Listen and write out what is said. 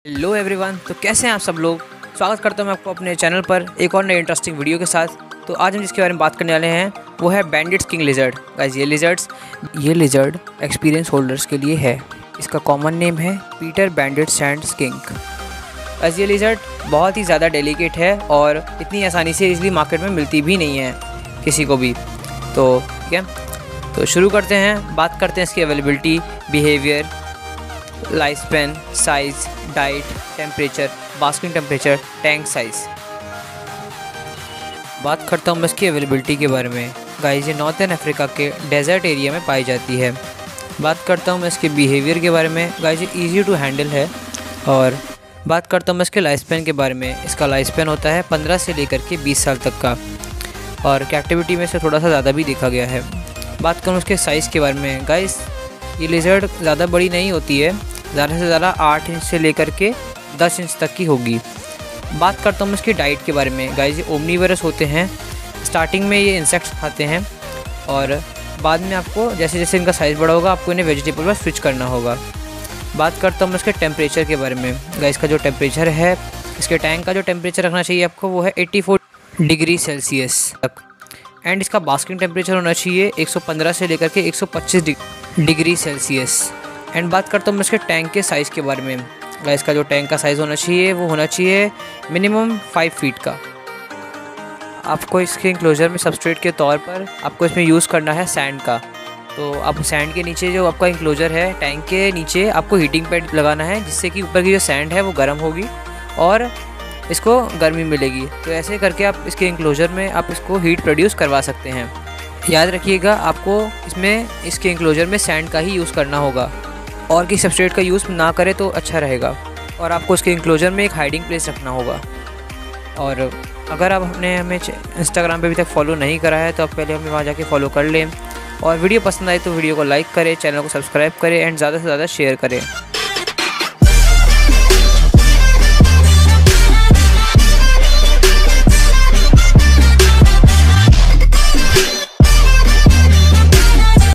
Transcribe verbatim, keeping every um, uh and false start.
Hello everyone, तो कैसे हैं आप सब लोग। स्वागत करता हूं मैं आपको अपने चैनल पर एक और नई इंटरेस्टिंग वीडियो के साथ। तो आज हम जिसके बारे में बात करने वाले हैं वो है बैंडिट्स किंग लिजर्ड। गाइस ये लिजर्ड्स ये लिजर्ड एक्सपीरियंस होल्डर्स के लिए है। इसका कॉमन नेम है Peter bandit sand skink. Guys ये लिजर्ड बहुत ही ज़्यादा डेलिकेट है और इतनी आसानी से इजली मार्केट में मिलती भी नहीं है किसी को भी। तो ठीक है, तो शुरू करते हैं। बात करते हैं इसकी availability, behaviour, life span, size, diet, temperature, basking temperature, tank size. बात करता हूँ मैं इसकी अवेलेबिलिटी के बारे में। गाइस ये नॉर्थन अफ्रीका के डेजर्ट एरिया में पाई जाती है। बात करता हूँ मैं इसके बिहेवियर के बारे में। गाइस ये ईजी टू हैंडल है। और बात करता हूँ मैं इसके लाइफ स्पैन के बारे में। इसका लाइफ स्पैन होता है पंद्रह से लेकर के बीस साल तक का, और कैप्टिविटी में से थोड़ा सा ज़्यादा भी देखा गया है। बात करूँ उसके साइज़ के बारे में। गाइस ये लिजर्ड ज़्यादा बड़ी नहीं होती है, ज़्यादा से ज़्यादा आठ इंच से लेकर के दस इंच तक की होगी। बात करता हूँ मैं इसकी डाइट के बारे में। गाइस ये ओमनीवरस होते हैं। स्टार्टिंग में ये इंसेक्ट्स खाते हैं और बाद में आपको जैसे जैसे इनका साइज़ बड़ा होगा आपको इन्हें वेजिटेबल पर स्विच करना होगा। बात करता हूँ मैं इसके टेम्परेचर के बारे में। गाइस का जो टेम्परेचर है, इसके टैंक का जो टेम्परेचर रखना चाहिए आपको वो है चौरासी डिग्री सेल्सियस तक। एंड इसका बास्किंग टेम्परेचर होना चाहिए एक सौ पंद्रह से लेकर के एक सौ पच्चीस डिग्री सेल्सियस। एंड बात करता हूँ मैं इसके टैंक के साइज़ के बारे में। गाइस का जो टैंक का साइज़ होना चाहिए वो होना चाहिए मिनिमम फाइव फीट का। आपको इसके इंक्लोजर में सबस्ट्रेट के तौर पर आपको इसमें यूज़ करना है सैंड का। तो आप सैंड के नीचे जो आपका इंक्लोजर है, टैंक के नीचे आपको हीटिंग पैड लगाना है, जिससे कि ऊपर की जो सैंड है वो गर्म होगी और इसको गर्मी मिलेगी। तो ऐसे करके आप इसके इंक्लोजर में आप इसको हीट प्रोड्यूस करवा सकते हैं। याद रखिएगा आपको इसमें इसके इंक्लोजर में सैंड का ही यूज़ करना होगा, और किसी सबस्ट्रेट का यूज़ ना करें तो अच्छा रहेगा। और आपको इसके इंक्लोजर में एक हाइडिंग प्लेस रखना होगा। और अगर आप अपने हमें इंस्टाग्राम पे अभी तक फॉलो नहीं करा है तो आप पहले हमें वहाँ जाके फॉलो कर लें। और वीडियो पसंद आए तो वीडियो को लाइक करें, चैनल को सब्सक्राइब करें एंड ज़्यादा से ज़्यादा शेयर करें।